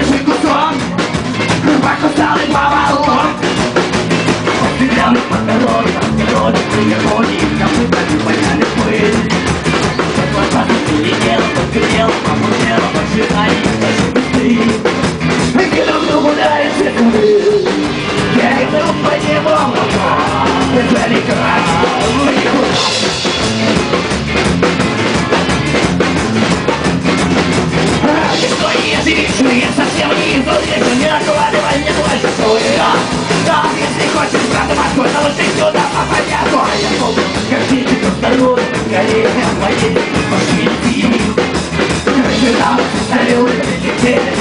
свежий кусок, покусал и поволок. Стреляный по дороге, приходи, копытами подняли пыль. Глаза залетела, подгорела, помутнела, пожирали, даже быстрее. Друг другу дарит цветы, я иду по нему, это я совсем не изолирован, не накладывай мне больше своего. Да, если хочешь, брат, Москву, то лучше сюда попади, а то я помню, как дети посторонние, скорее моей пошли. Жена, салют, детей.